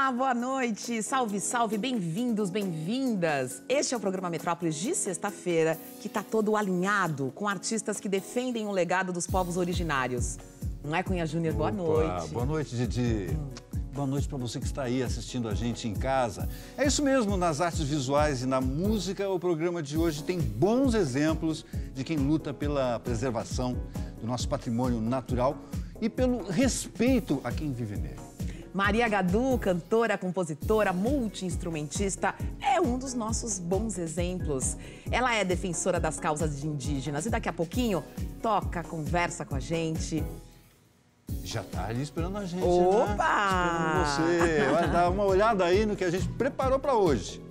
Olá, boa noite, salve, salve, bem-vindos, bem-vindas. Este é o programa Metrópolis de sexta-feira, que está todo alinhado com artistas que defendem o legado dos povos originários. Não é, Cunha Júnior? Boa noite. Boa noite, Didi. Boa noite para você que está aí assistindo a gente em casa. É isso mesmo, nas artes visuais e na música, o programa de hoje tem bons exemplos de quem luta pela preservação do nosso patrimônio natural e pelo respeito a quem vive nele. Maria Gadu, cantora, compositora, multi-instrumentista, é um dos nossos bons exemplos. Ela é defensora das causas indígenas e daqui a pouquinho toca, conversa com a gente. Já está ali esperando a gente, Opa! né? Esperando você. Vai dar uma olhada aí no que a gente preparou para hoje.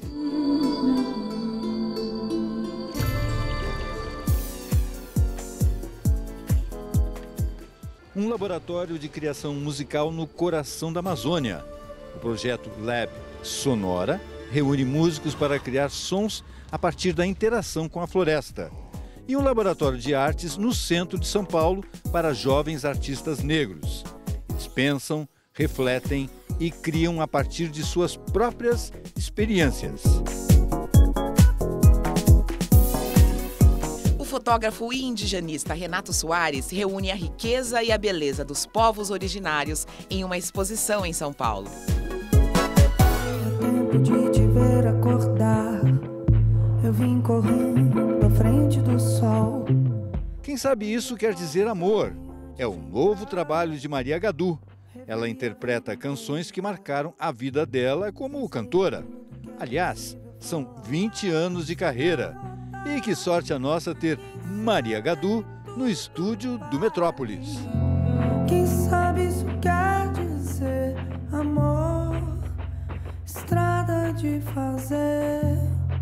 Um laboratório de criação musical no coração da Amazônia. O projeto Lab Sonora reúne músicos para criar sons a partir da interação com a floresta. E um laboratório de artes no centro de São Paulo para jovens artistas negros. Eles pensam, refletem e criam a partir de suas próprias experiências. O fotógrafo e indigenista Renato Soares reúne a riqueza e a beleza dos povos originários em uma exposição em São Paulo. É tempo de te ver acordar. Eu vim correndo à frente do sol. Quem sabe isso quer dizer amor. É o novo trabalho de Maria Gadu. Ela interpreta canções que marcaram a vida dela como cantora. Aliás, são 20 anos de carreira. E que sorte a nossa ter Maria Gadu no estúdio do Metrópolis. Quem sabe isso quer dizer amor, estrada de fazer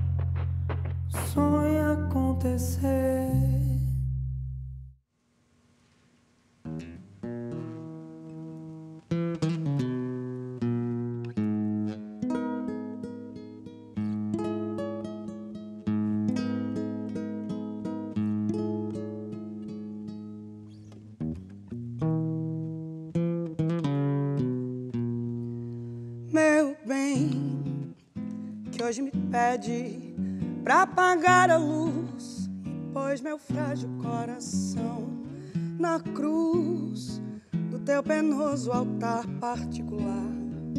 sonho acontecer. Meu bem, que hoje me pede pra apagar a luz, pois meu frágil coração na cruz do teu penoso altar particular.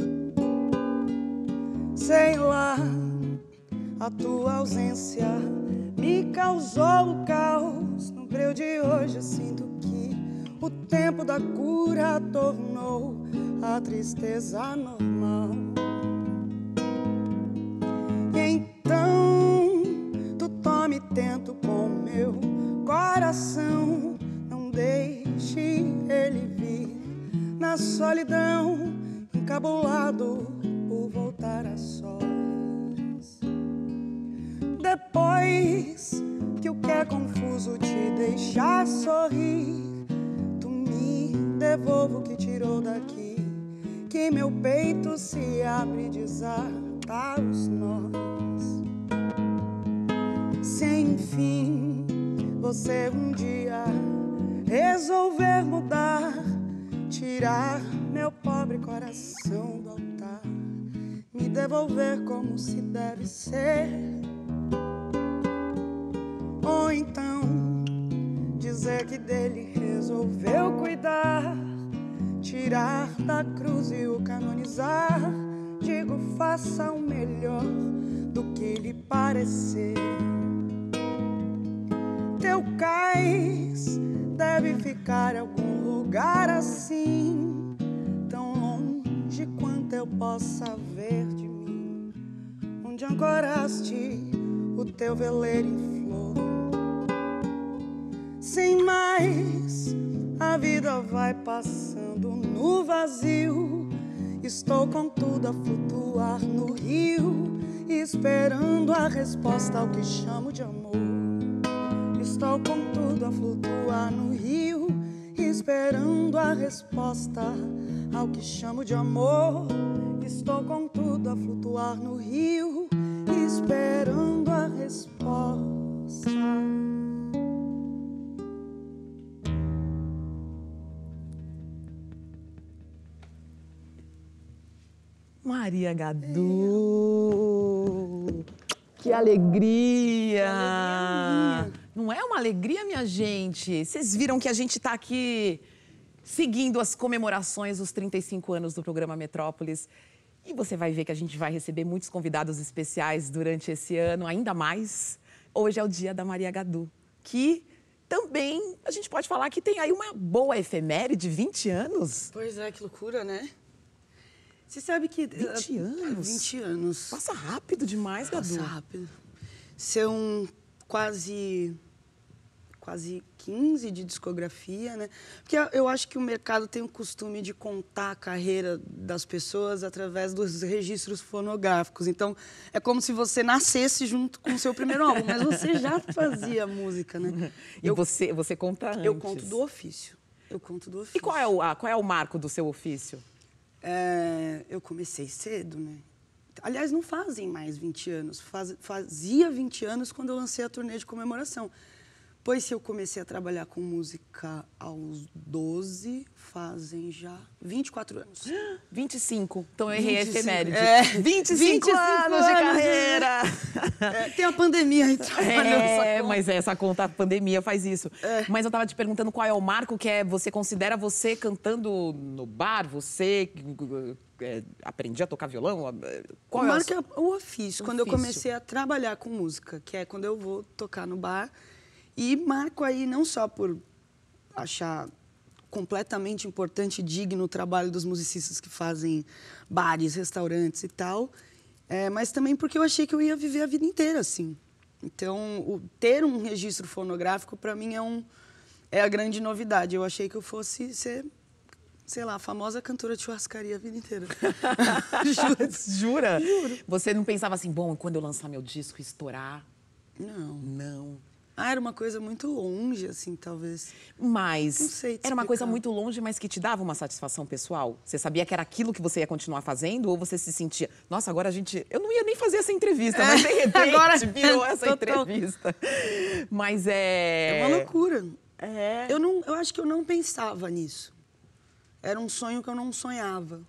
Sei lá, a tua ausência me causou o caos. No breu de hoje eu sinto que o tempo da cura tornou a tristeza normal. E então tu tome tento com meu coração, não deixe ele vir na solidão, encabulado por voltar a sós. Depois que o que é confuso te deixar sorrir, tu me devolva o que tirou daqui, que meu peito se abre e desata os nós. Se enfim você um dia resolver mudar, tirar meu pobre coração do altar, me devolver como se deve ser, ou então dizer que dele resolveu cuidar, tirar da cruz e o canonizar, digo, faça o melhor do que lhe parecer. Teu cais deve ficar em algum lugar assim, tão longe quanto eu possa ver de mim, onde ancoraste o teu veleiro em flor. Sem mais, a vida vai passando no vazio. Estou contudo a flutuar no rio, esperando a resposta ao que chamo de amor. Estou contudo a flutuar no rio, esperando a resposta ao que chamo de amor. Estou contudo a flutuar no rio, esperando a resposta. Maria Gadu! Que alegria! Não é uma alegria, minha gente? Vocês viram que a gente está aqui seguindo as comemorações dos 35 anos do programa Metrópolis. E você vai ver que a gente vai receber muitos convidados especiais durante esse ano, ainda mais. Hoje é o dia da Maria Gadu, que também a gente pode falar que tem aí uma boa efeméride, 20 anos. Pois é, que loucura, né? Você sabe que... 20 anos? 20 anos. Passa rápido demais, Gadu. Passa rápido. São quase 15 de discografia, né? Porque eu acho que o mercado tem o costume de contar a carreira das pessoas através dos registros fonográficos. Então, é como se você nascesse junto com o seu primeiro álbum, mas você já fazia música, né? E você conta antes. Eu conto do ofício. E qual é o marco do seu ofício? Eu comecei cedo, né? Aliás, não fazem mais 20 anos. Fazia 20 anos quando eu lancei a turnê de comemoração. Pois se eu comecei a trabalhar com música aos 12, fazem já 24 anos. 25. Então eu errei a efeméride. 25 25 anos de carreira! Tem a pandemia aí trabalhando essa conta. Mas essa conta, a pandemia faz isso. Mas eu estava te perguntando qual é o marco que você considera você cantando no bar, você aprendia a tocar violão? Qual o marco é o ofício. Quando eu comecei a trabalhar com música, que é quando eu vou tocar no bar. E marco aí não só por achar completamente importante e digno o trabalho dos musicistas que fazem bares, restaurantes e tal, mas também porque eu achei que eu ia viver a vida inteira assim. Então, ter um registro fonográfico, para mim, é a grande novidade. Eu achei que eu fosse ser, sei lá, a famosa cantora de churrascaria a vida inteira. Jura? Juro. Você não pensava assim, bom, quando eu lançar meu disco, estourar? Não. Era uma coisa muito longe, assim, talvez. Mas não sei te era uma explicar. coisa muito longe, mas que te dava uma satisfação pessoal? Você sabia que era aquilo que você ia continuar fazendo? Ou você se sentia, nossa, agora a gente... Eu não ia nem fazer essa entrevista, mas de repente agora virou essa entrevista. Mas é uma loucura. Eu acho que eu não pensava nisso. Era um sonho que eu não sonhava.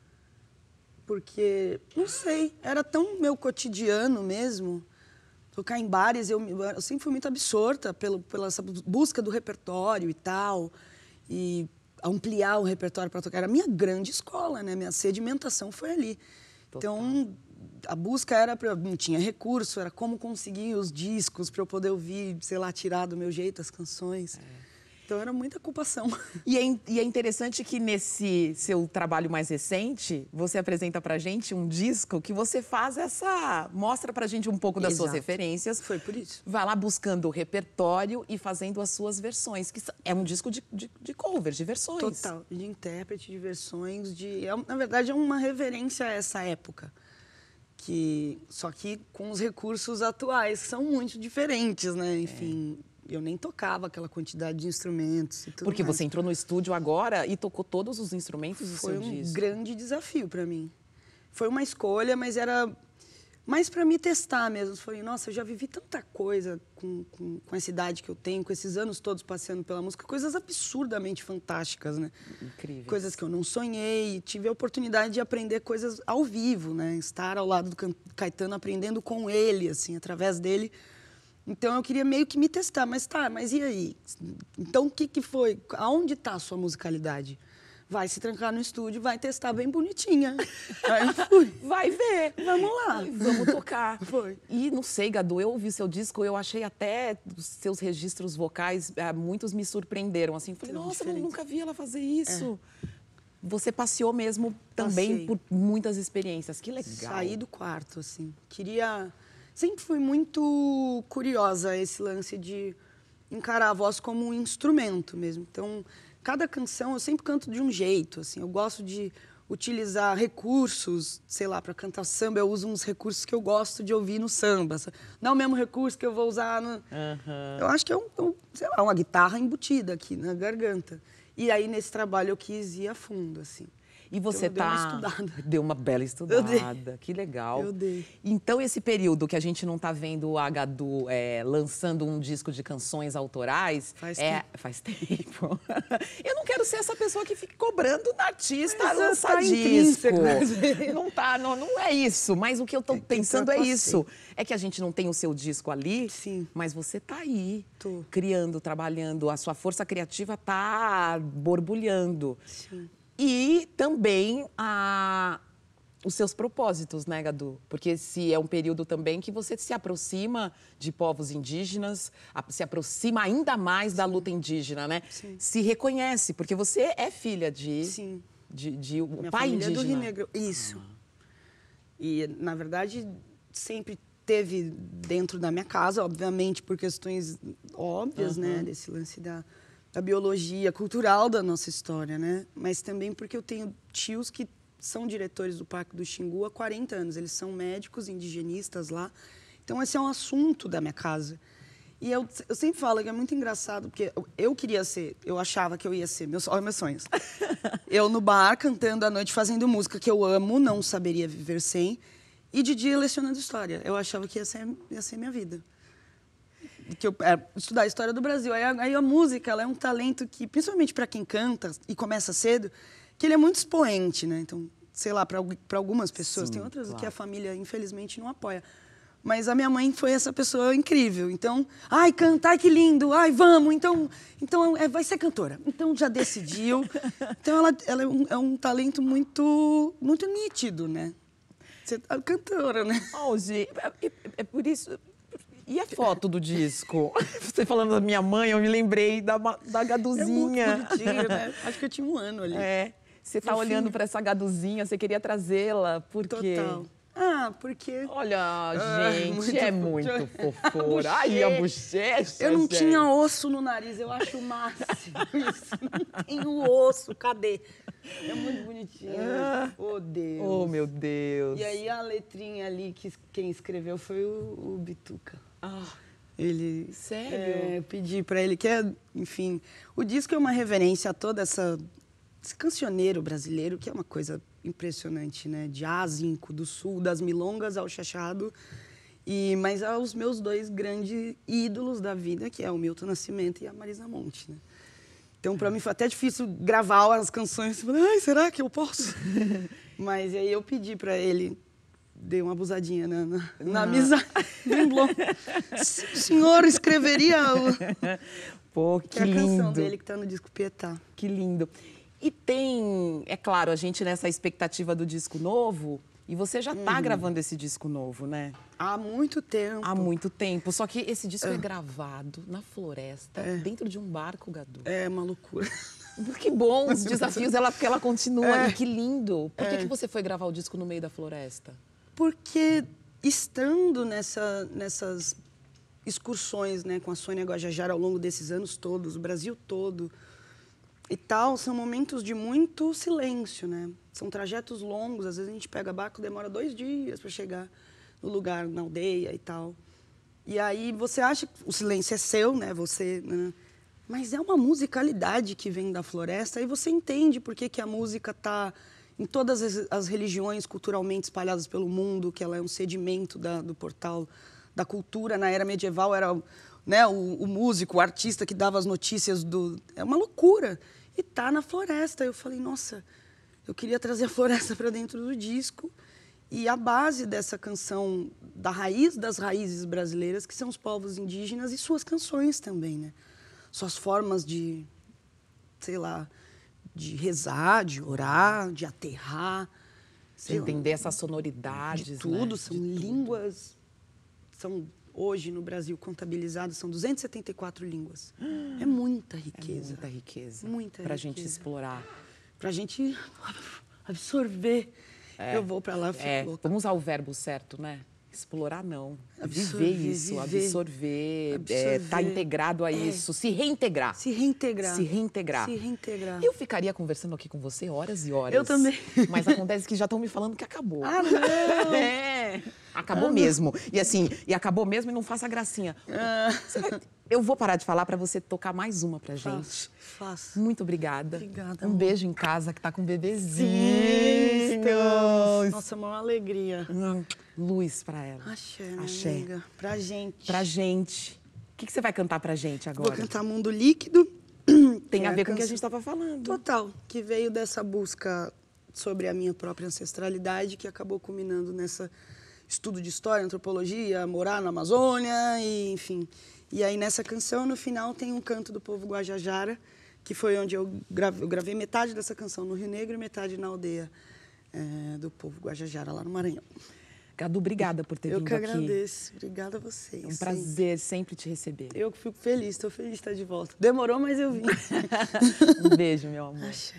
Porque, não sei, era tão meu cotidiano mesmo... Tocar em bares, eu sempre fui muito absorta pela essa busca do repertório e tal, e ampliar o repertório para tocar. Era a minha grande escola, né? Minha sedimentação foi ali. Total. Então, a busca era... Não tinha recurso, era como conseguir os discos para eu poder ouvir, sei lá, tirar do meu jeito as canções. Então, era muita ocupação. E é interessante que nesse seu trabalho mais recente, você apresenta pra gente um disco que você faz mostra pra gente um pouco das suas referências. Foi por isso. Vai lá buscando o repertório e fazendo as suas versões, que é um disco de covers, de versões. Total, de intérprete, de versões, na verdade, é uma reverência a essa época. Só que com os recursos atuais, que são muito diferentes, né? Enfim... Eu nem tocava aquela quantidade de instrumentos e tudo Porque mais. você entrou no estúdio agora e tocou todos os instrumentos do seu disco. Foi um grande desafio para mim. Foi uma escolha, mas era mais para me testar mesmo. Falei, nossa, eu já vivi tanta coisa com essa idade que eu tenho, com esses anos todos passeando pela música, coisas absurdamente fantásticas, né? Incríveis. Coisas que eu não sonhei. Tive a oportunidade de aprender coisas ao vivo, né? Estar ao lado do Caetano, aprendendo com ele, assim, através dele. Então, eu queria meio que me testar. Mas e aí? Então, o que foi? Aonde está a sua musicalidade? Vai se trancar no estúdio, vai testar bem bonitinha. Aí fui. Vai ver. Vamos lá. Vamos tocar. Foi. E não sei, Gadu, eu ouvi seu disco, eu achei até os seus registros vocais, muitos me surpreenderam. Assim, falei, nossa, eu nunca vi ela fazer isso. Você passeou mesmo também por muitas experiências. Que legal. Saí do quarto, assim. Sempre fui muito curiosa esse lance de encarar a voz como um instrumento mesmo. Então, cada canção eu sempre canto de um jeito, assim. Eu gosto de utilizar recursos, sei lá, para cantar samba, eu uso uns recursos que eu gosto de ouvir no samba. Não é o mesmo recurso que eu vou usar no... Eu acho que é sei lá, uma guitarra embutida aqui na garganta. E aí, nesse trabalho, eu quis ir a fundo, assim. E você então, eu dei uma estudada. Deu uma bela estudada. Que legal. Eu dei. Então, esse período que a gente não tá vendo a Gadu lançando um disco de canções autorais... Faz tempo. Eu não quero ser essa pessoa que fica cobrando da artista lançar disco. Não é isso. Mas o que eu tô pensando é isso. É que a gente não tem o seu disco ali, sim, mas você tá aí, criando, trabalhando. A sua força criativa tá borbulhando. Sim. E também os seus propósitos, né, Gadu? Porque se é um período também que você se aproxima de povos indígenas, se aproxima ainda mais da luta indígena, né? Sim. Se reconhece, porque você é filha de... Sim. de Minha pai família indígena. É do Rio Negro. Isso. E, na verdade, sempre teve dentro da minha casa, obviamente, por questões óbvias, né? Desse lance da biologia cultural da nossa história, né? Mas também porque eu tenho tios que são diretores do Parque do Xingu há 40 anos. Eles são médicos indigenistas lá. Então, esse é um assunto da minha casa. E eu sempre falo que é muito engraçado, porque eu achava que eu ia ser, olha meus sonhos. Eu no bar, cantando à noite, fazendo música que eu amo, não saberia viver sem, e de dia lecionando história. Eu achava que ia ser minha vida. Estudar a história do Brasil. Aí a música, ela é um talento que, principalmente para quem canta e começa cedo, que ele é muito expoente, né? Então, sei lá, para algumas pessoas, sim, tem outras que a família, infelizmente, não apoia. Mas a minha mãe foi essa pessoa incrível. Então, ai, canta, ai, que lindo, ai, vamos. Então vai ser cantora. Então, já decidiu. Então, ela é um talento muito, muito nítido, né? Você é cantora, né? Oh, Gi, é por isso... E a foto do disco? Você falando da minha mãe, eu me lembrei da Gaduzinha. É muito bonitinho, né? Acho que eu tinha 1 ano ali. Você tá olhando para essa Gaduzinha, você queria trazê-la, por quê? Total. Porque... Olha, gente, é muito fofura. Ai, a bochecha, eu não gente. tinha osso no nariz, eu acho o máximo isso. Não tenho osso, cadê? É muito bonitinho. Oh, Deus. Oh, meu Deus. E aí a letrinha ali, que quem escreveu foi o Bituca. Ele... Sério? Eu pedi para ele, enfim... O disco é uma reverência a todo esse cancioneiro brasileiro, que é uma coisa impressionante, né? De A a Zinco, do Sul, das milongas ao chachado. Mas aos meus 2 grandes ídolos da vida, que é o Milton Nascimento e a Marisa Monte, né? Então, para mim, foi até difícil gravar as canções. Ai, será que eu posso? Mas aí eu pedi para ele, dei uma abusadinha na amizade. O senhor escreveria Pô, que é a lindo. canção dele que está no disco Pietá. Que lindo. E tem, é claro, a gente nessa expectativa do disco novo, e você já está gravando esse disco novo, né? Há muito tempo. Há muito tempo. Só que esse disco é gravado na floresta, dentro de um barco, Gadu. É uma loucura. Que bom, os desafios, porque ela continua. E que lindo. Por que você foi gravar o disco no meio da floresta? Porque estando nessas excursões, né, com a Sônia Guajajara ao longo desses anos todos, o Brasil todo e tal, são momentos de muito silêncio, né? São trajetos longos, às vezes a gente pega barco, demora 2 dias para chegar no lugar, na aldeia e tal. E aí você acha que o silêncio é seu, né? Né? Mas é uma musicalidade que vem da floresta e você entende por que a música está em todas as religiões culturalmente espalhadas pelo mundo, que ela é um sedimento do portal da cultura. Na era medieval era, né, o músico, o artista que dava as notícias É uma loucura. E tá na floresta. Eu falei, nossa, eu queria trazer a floresta para dentro do disco. E a base dessa canção, da raiz das raízes brasileiras, que são os povos indígenas e suas canções também, né? Suas formas de, sei lá, de rezar, de orar, de aterrar. De entender essas sonoridades, de tudo, né? São línguas... Hoje, no Brasil, contabilizados, são 274 línguas. É muita riqueza. É muita riqueza. Muita pra riqueza. Gente explorar. Pra gente absorver. Eu vou pra lá, fico louca. Vamos usar o verbo certo, né? Explorar não. Viver isso, absorver. Tá integrado a isso. Se reintegrar. Se reintegrar. Se reintegrar. Se reintegrar. Eu ficaria conversando aqui com você horas e horas. Eu também. Mas acontece que já estão me falando que acabou. Ah, não! Acabou mesmo. E assim, acabou mesmo e não faça gracinha. Eu vou parar de falar para você tocar mais uma pra gente. Faço. Muito obrigada. Obrigada. Um beijo em casa, que tá com um bebezinho. Nossa, uma alegria. Luz pra ela. Axé, minha Axé. amiga. Pra gente. Pra gente. O que você vai cantar pra gente agora? Vou cantar Mundo Líquido. Tem a ver com o que a gente estava falando. Total, que veio dessa busca sobre a minha própria ancestralidade, que acabou culminando nessa estudo de história, antropologia, morar na Amazônia, e enfim. E aí nessa canção, no final, tem um canto do povo Guajajara, que foi onde eu gravei metade dessa canção no Rio Negro e metade na aldeia do povo Guajajara, lá no Maranhão. Gadu, obrigada por ter vindo aqui. Eu que agradeço. Obrigada a vocês. É um prazer sempre te receber. Eu fico feliz, estou feliz de estar de volta. Demorou, mas eu vim. Um beijo, meu amor. Axé.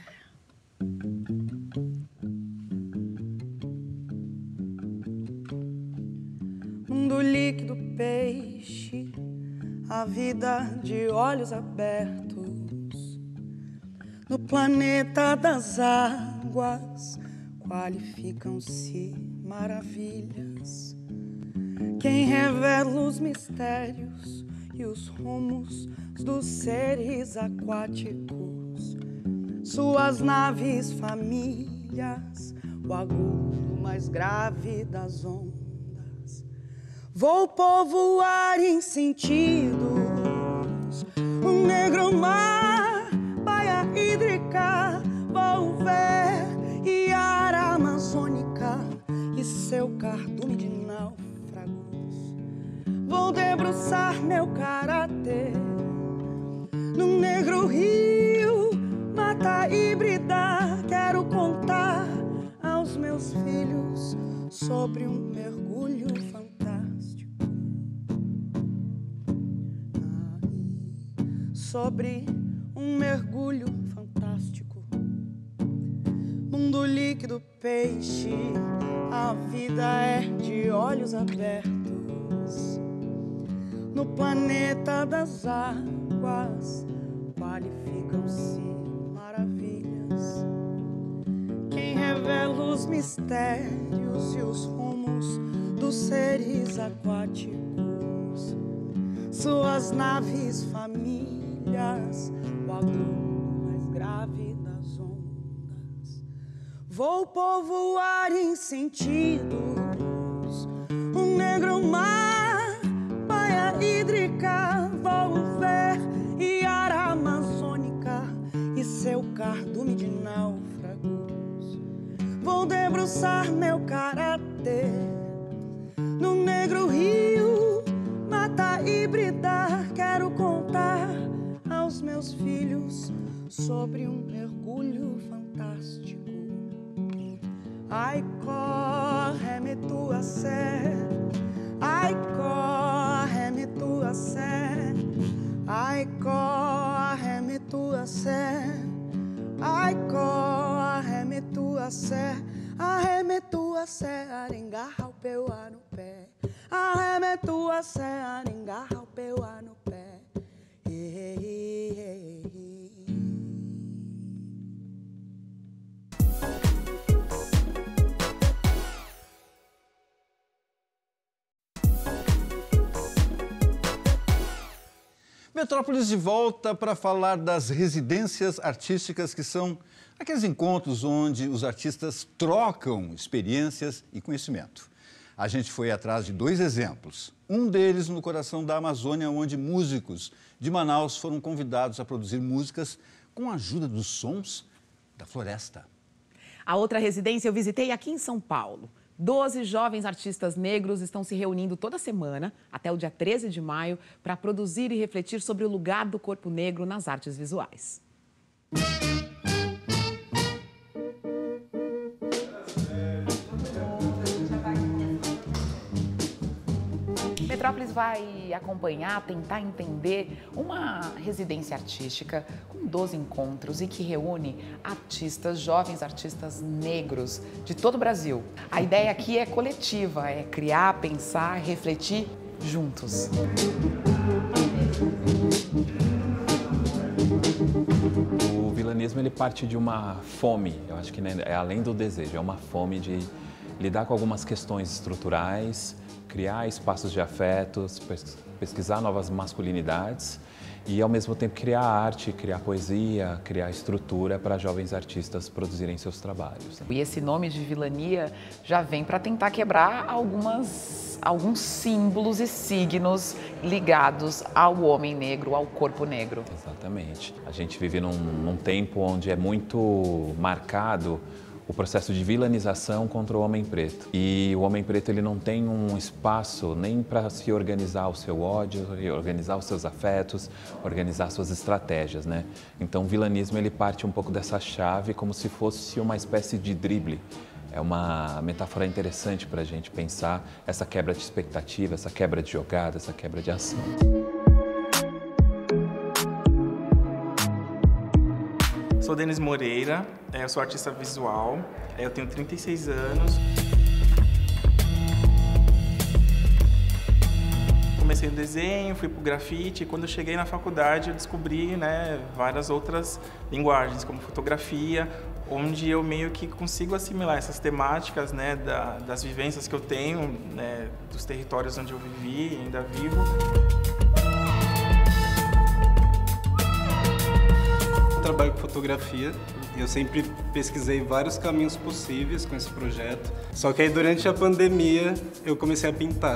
Mundo líquido, peixe, a vida de olhos abertos. No planeta das águas qualificam-se maravilhas. Quem revela os mistérios e os rumos dos seres aquáticos, suas naves famílias, o agudo mais grave das ondas. Vou povoar em sentidos um negro mar, baía hídrica, vou ver Iara amazônica e seu cardume de náufragos. Vou debruçar meu caráter num negro rio, mata híbrida. Quero contar aos meus filhos sobre um mergulho fantástico. Sobre um mergulho fantástico. Mundo líquido, peixe, a vida é de olhos abertos. No planeta das águas qualificam-se maravilhas. Quem revela os mistérios e os rumos dos seres aquáticos, suas naves famílias, o agudo mais grave das ondas. Vou povoar em sentidos um negro mar, baía hídrica, vou ver Iara amazônica e seu cardume de náufragos. Vou debruçar meu caráter no negro rio, mata híbrida. Quero contar aos meus filhos sobre um mergulho fantástico. Ai, corre-me tua sé, ai, corre-me tua sé, ai, corre-me tua sé, ai, corre-me tua sé, arreme tua sé, arengarra o peuá no pé, arreme tua sé, arengarra o peuá no pé. Metrópolis de volta para falar das residências artísticas, que são aqueles encontros onde os artistas trocam experiências e conhecimento. A gente foi atrás de 2 exemplos. Um deles no coração da Amazônia, onde músicos de Manaus foram convidados a produzir músicas com a ajuda dos sons da floresta. A outra residência eu visitei aqui em São Paulo. 12 jovens artistas negros estão se reunindo toda semana, até o dia 13 de maio, para produzir e refletir sobre o lugar do corpo negro nas artes visuais. Metrópolis vai acompanhar, tentar entender uma residência artística com 12 encontros e que reúne artistas, jovens artistas negros de todo o Brasil. A ideia aqui é coletiva, é criar, pensar, refletir juntos. O vilanismo ele parte de uma fome, eu acho que é além do desejo, é uma fome de lidar com algumas questões estruturais, criar espaços de afetos, pesquisar novas masculinidades e, ao mesmo tempo, criar arte, criar poesia, criar estrutura para jovens artistas produzirem seus trabalhos. E esse nome de vilania já vem para tentar quebrar alguns símbolos e signos ligados ao homem negro, ao corpo negro. Exatamente. A gente vive num tempo onde é muito marcado o processo de vilanização contra o homem preto. E o homem preto ele não tem um espaço nem para se organizar o seu ódio, organizar os seus afetos, organizar suas estratégias, né? Então o vilanismo ele parte um pouco dessa chave como se fosse uma espécie de drible. É uma metáfora interessante para a gente pensar essa quebra de expectativa, essa quebra de jogada, essa quebra de ação. Sou Denis Moreira, eu sou artista visual, eu tenho 36 anos. Comecei no desenho, fui pro grafite e quando eu cheguei na faculdade eu descobri, né, várias outras linguagens, como fotografia, onde eu meio que consigo assimilar essas temáticas, né, das vivências que eu tenho, né, dos territórios onde eu vivi e ainda vivo. Eu trabalho com fotografia e eu sempre pesquisei vários caminhos possíveis com esse projeto. Só que aí durante a pandemia eu comecei a pintar.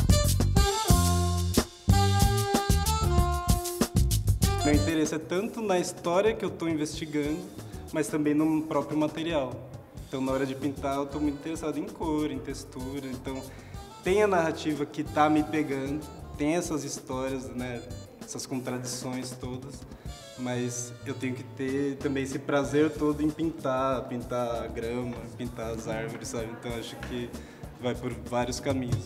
Meu interesse é tanto na história que eu estou investigando, mas também no próprio material. Então na hora de pintar eu estou muito interessado em cor, em textura. Então tem a narrativa que está me pegando, tem essas histórias, né, essas contradições todas. Mas eu tenho que ter também esse prazer todo em pintar a grama, pintar as árvores, sabe? Então acho que vai por vários caminhos.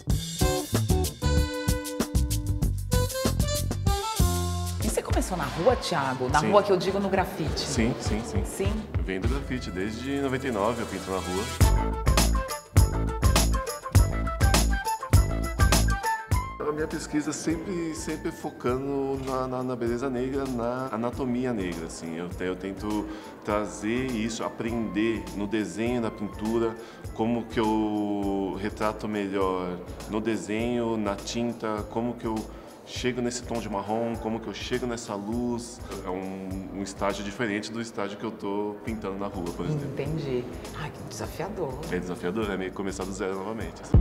E você começou na rua, Thiago? Na rua que eu digo no grafite? Sim. Sim? Eu venho do grafite, desde 99 eu pinto na rua. A minha pesquisa sempre focando na beleza negra, na anatomia negra, assim. Eu tento trazer isso, aprender no desenho, na pintura, como que eu retrato melhor no desenho, na tinta, como que eu chego nesse tom de marrom, como que eu chego nessa luz. É um estágio diferente do estágio que eu tô pintando na rua, por exemplo. Entendi. Ai, que desafiador. É desafiador, é meio que começar do zero novamente, assim.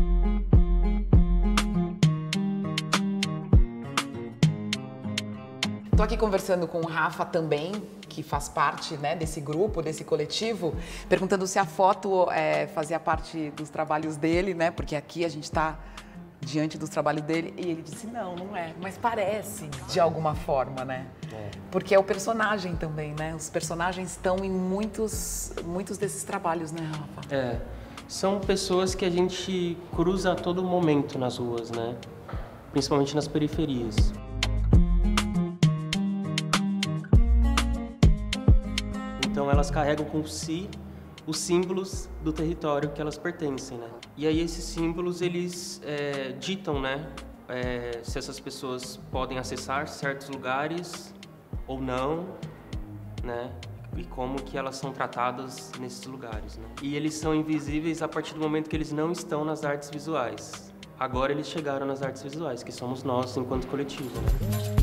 Estou aqui conversando com o Rafa também, que faz parte, né, desse grupo, desse coletivo, perguntando se a foto fazia parte dos trabalhos dele, né? Porque aqui a gente está diante dos trabalhos dele e ele disse não é, mas parece de alguma forma, né? Porque é o personagem também, né? Os personagens estão em muitos desses trabalhos, né, Rafa? São pessoas que a gente cruza a todo momento nas ruas, né? Principalmente nas periferias. Então elas carregam com si os símbolos do território que elas pertencem, né? E aí esses símbolos, eles ditam, né? Se essas pessoas podem acessar certos lugares ou não, né? E como que elas são tratadas nesses lugares, né? E eles são invisíveis a partir do momento que eles não estão nas artes visuais. Agora eles chegaram nas artes visuais, que somos nós enquanto coletivo, né?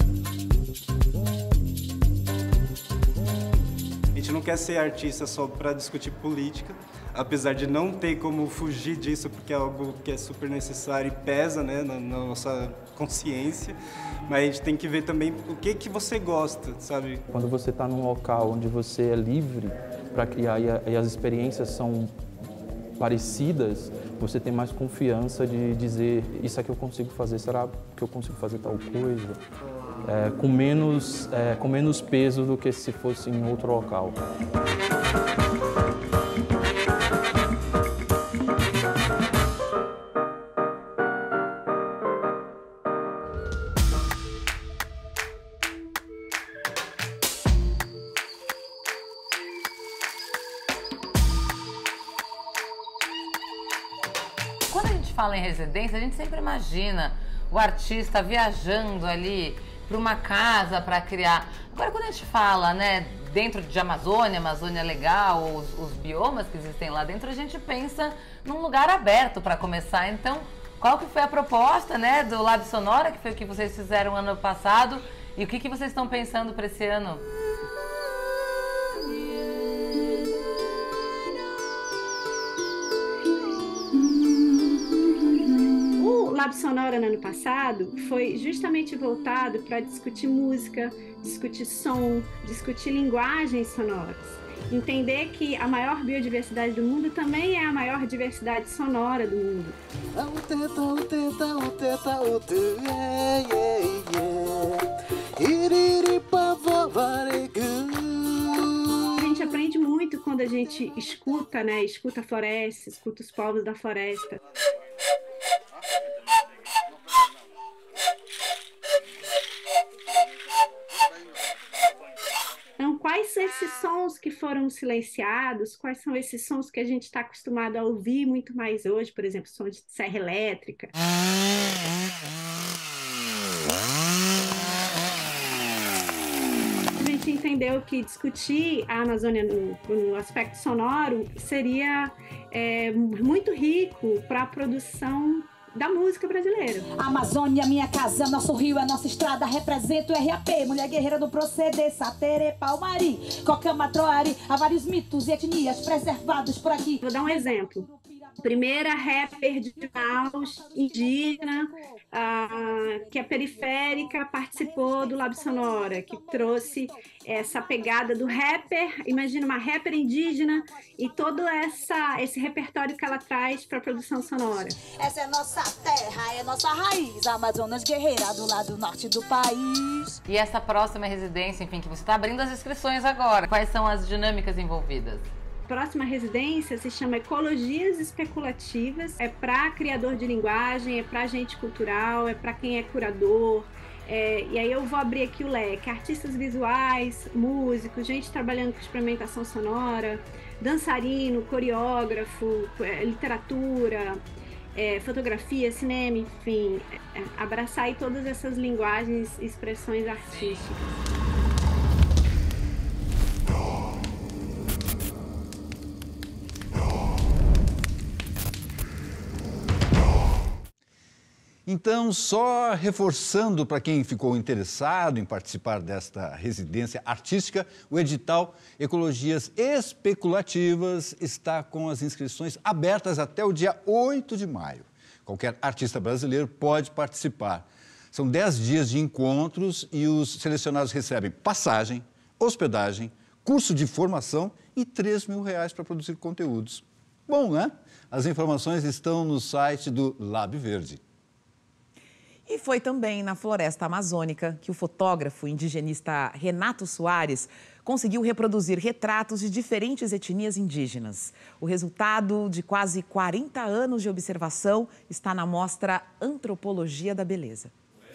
A gente não quer ser artista só para discutir política, apesar de não ter como fugir disso, porque é algo que é super necessário e pesa, né, na nossa consciência, mas a gente tem que ver também o que você gosta, sabe? Quando você está num local onde você é livre para criar e as experiências são parecidas, você tem mais confiança de dizer isso aqui eu consigo fazer, será que eu consigo fazer tal coisa? Com menos peso do que se fosse em outro local. Quando a gente fala em residência, a gente sempre imagina o artista viajando ali para uma casa, para criar. Agora, quando a gente fala, né, dentro de Amazônia legal, os biomas que existem lá dentro, a gente pensa num lugar aberto para começar. Então, qual que foi a proposta, né, do Lab Sonora, que foi o que vocês fizeram ano passado, e o que vocês estão pensando para esse ano? O Lab Sonora no ano passado foi justamente voltado para discutir música, discutir som, discutir linguagens sonoras. Entender que a maior biodiversidade do mundo também é a maior diversidade sonora do mundo. A gente aprende muito quando a gente escuta, né? Escuta a floresta, escuta os povos da floresta. Então, quais são esses sons que foram silenciados? Quais são esses sons que a gente está acostumado a ouvir muito mais hoje? Por exemplo, som de serra elétrica. A gente entendeu que discutir a Amazônia no aspecto sonoro seria muito rico para a produção da música brasileira. Amazônia, minha casa, nosso rio, a nossa estrada, representa o RAP, mulher guerreira do proceder, Satere, Palmari, Cocama, Troari, há vários mitos e etnias preservados por aqui. Vou dar um exemplo. Primeira rapper de house indígena, que é periférica, participou do Lab Sonora, que trouxe essa pegada do rapper, imagina uma rapper indígena e todo esse repertório que ela traz para a produção sonora. Essa é nossa terra, é nossa raiz, Amazonas guerreira do lado norte do país. E essa próxima residência, enfim, que você está abrindo as inscrições agora, quais são as dinâmicas envolvidas? Próxima residência se chama Ecologias Especulativas, é para criador de linguagem, é para agente cultural, é para quem é curador, e aí eu vou abrir aqui o leque, artistas visuais, músicos, gente trabalhando com experimentação sonora, dançarino, coreógrafo, literatura, fotografia, cinema, enfim, abraçar aí todas essas linguagens e expressões artísticas. Então, só reforçando para quem ficou interessado em participar desta residência artística, o edital Ecologias Especulativas está com as inscrições abertas até o dia 8 de maio. Qualquer artista brasileiro pode participar. São 10 dias de encontros e os selecionados recebem passagem, hospedagem, curso de formação e R$3 mil para produzir conteúdos. Bom, né? As informações estão no site do Lab Verde. E foi também na floresta amazônica que o fotógrafo indigenista Renato Soares conseguiu reproduzir retratos de diferentes etnias indígenas. O resultado de quase 40 anos de observação está na mostra Antropologia da Beleza.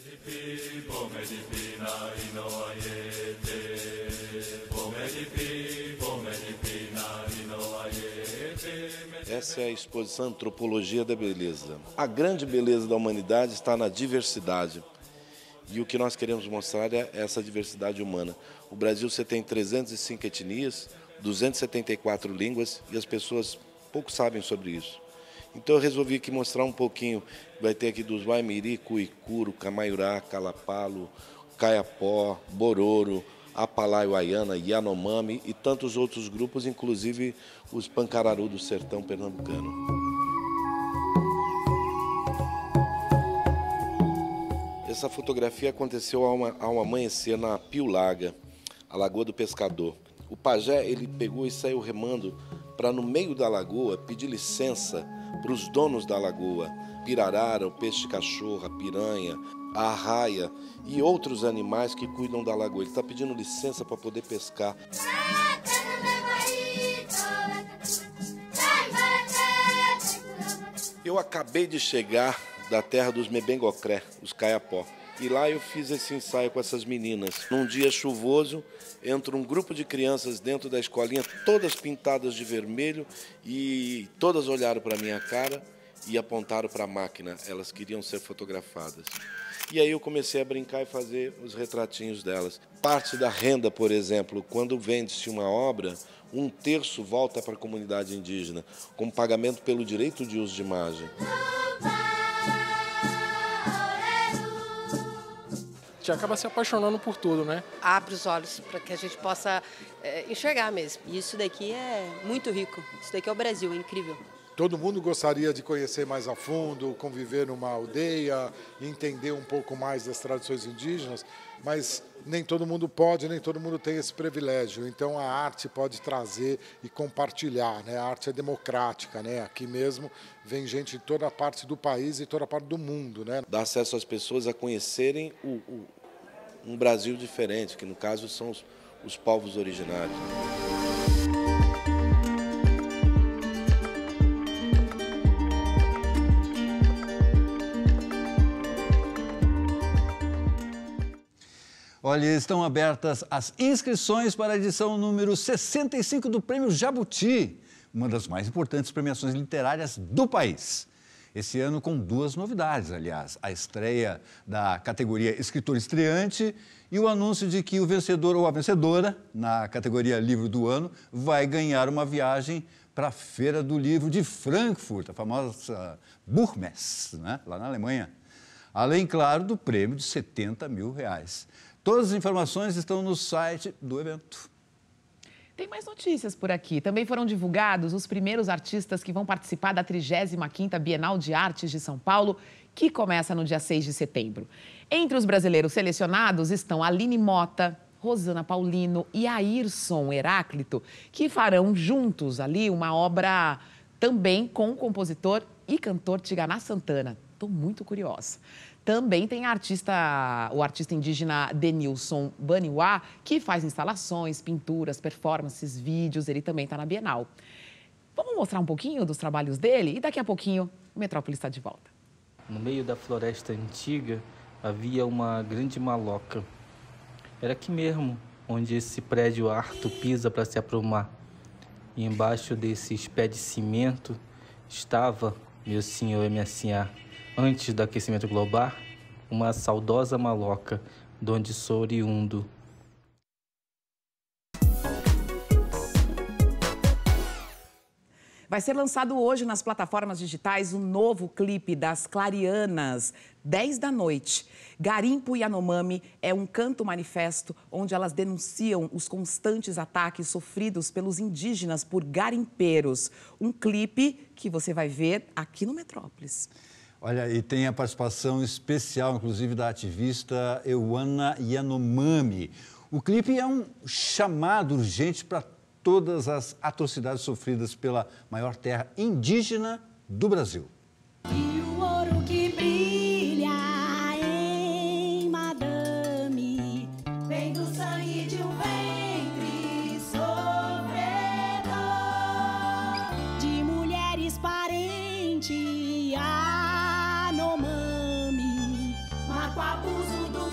Essa é a exposição Antropologia da Beleza. A grande beleza da humanidade está na diversidade. E o que nós queremos mostrar é essa diversidade humana. O Brasil, você tem 305 etnias, 274 línguas e as pessoas pouco sabem sobre isso. Então eu resolvi aqui mostrar um pouquinho. Vai ter aqui dos Waimiri, Cuicuro, Camaiurá, Calapalo, Caiapó, Bororo, Apalai-Waiana, Yanomami e tantos outros grupos, inclusive os Pancararu do sertão pernambucano. Essa fotografia aconteceu ao amanhecer na Piulaga, a Lagoa do Pescador. O pajé, ele pegou e saiu remando para, no meio da lagoa, pedir licença para os donos da lagoa, pirarara, o peixe-cachorro, a piranha, a arraia e outros animais que cuidam da lagoa. Ele está pedindo licença para poder pescar. Eu acabei de chegar da terra dos Mebengocré, os Caiapó. E lá eu fiz esse ensaio com essas meninas. Num dia chuvoso, entra um grupo de crianças dentro da escolinha, todas pintadas de vermelho, e todas olharam para a minha cara e apontaram para a máquina, elas queriam ser fotografadas. E aí eu comecei a brincar e fazer os retratinhos delas. Parte da renda, por exemplo, quando vende-se uma obra, 1/3 volta para a comunidade indígena, como pagamento pelo direito de uso de imagem. A gente acaba se apaixonando por tudo, né? Abre os olhos para que a gente possa enxergar mesmo. E isso daqui é muito rico. Isso daqui é o Brasil, é incrível. Todo mundo gostaria de conhecer mais a fundo, conviver numa aldeia, entender um pouco mais das tradições indígenas, mas nem todo mundo pode, nem todo mundo tem esse privilégio. Então a arte pode trazer e compartilhar, né? A arte é democrática, né? Aqui mesmo vem gente de toda parte do país e toda parte do mundo, né? Dá acesso às pessoas a conhecerem um Brasil diferente, que no caso são os povos originários. Olha, estão abertas as inscrições para a edição número 65 do Prêmio Jabuti, uma das mais importantes premiações literárias do país. Esse ano com 2 novidades, aliás, a estreia da categoria Escritor Estreante e o anúncio de que o vencedor ou a vencedora, na categoria Livro do Ano, vai ganhar uma viagem para a Feira do Livro de Frankfurt, a famosa Buchmesse, né? Lá na Alemanha. Além, claro, do prêmio de R$70 mil. Todas as informações estão no site do evento. Tem mais notícias por aqui. Também foram divulgados os primeiros artistas que vão participar da 35ª Bienal de Artes de São Paulo, que começa no dia 6 de setembro. Entre os brasileiros selecionados estão Aline Mota, Rosana Paulino e Ayrson Heráclito, que farão juntos ali uma obra também com o compositor e cantor Tiganá Santana. Estou muito curiosa. Também tem o artista indígena Denilson Baniwá, que faz instalações, pinturas, performances, vídeos. Ele também está na Bienal. Vamos mostrar um pouquinho dos trabalhos dele? E daqui a pouquinho o Metrópolis está de volta. No meio da floresta antiga havia uma grande maloca. Era aqui mesmo, onde esse prédio harto pisa para se aprumar. E embaixo desses pés de cimento estava, meu senhor e minha senhora, antes do aquecimento global, uma saudosa maloca, de onde sou oriundo. Vai ser lançado hoje nas plataformas digitais o novo clipe das Clarianas, 10 da noite. Garimpo Yanomami é um canto manifesto onde elas denunciam os constantes ataques sofridos pelos indígenas por garimpeiros. Um clipe que você vai ver aqui no Metrópolis. Olha, e tem a participação especial, inclusive, da ativista Euana Yanomami. O clipe é um chamado urgente para todas as atrocidades sofridas pela maior terra indígena do Brasil. E o ouro que brilha em madame vem do sangue de um ventre sofredor, de mulheres parentes Yanomami, marca o abuso do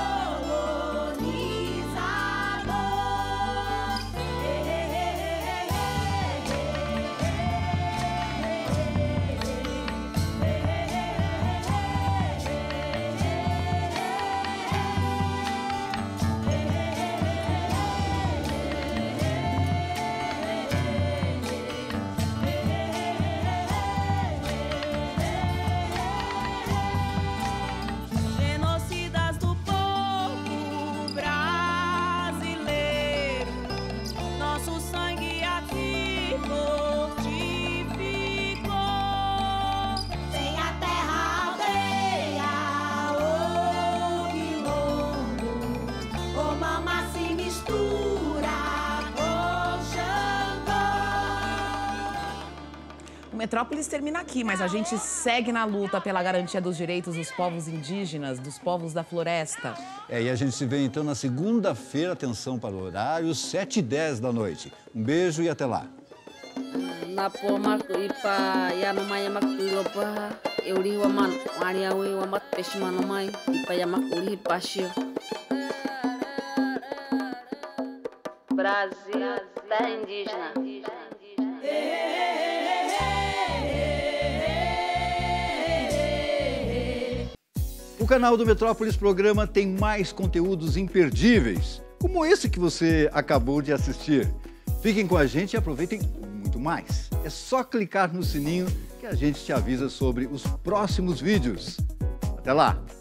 O Metrópolis termina aqui, mas a gente segue na luta pela garantia dos direitos dos povos indígenas, dos povos da floresta. E a gente se vê então na segunda-feira, atenção para o horário, 7h10 da noite. Um beijo e até lá. Na poma ipa Yanomai makulopa euri waman mariawe wamat peshmanomai ipa yamakuri pashio. Brasil, terra indígena. canal do Metrópolis Programa tem mais conteúdos imperdíveis, como esse que você acabou de assistir. Fiquem com a gente e aproveitem muito mais. É só clicar no sininho que a gente te avisa sobre os próximos vídeos. Até lá!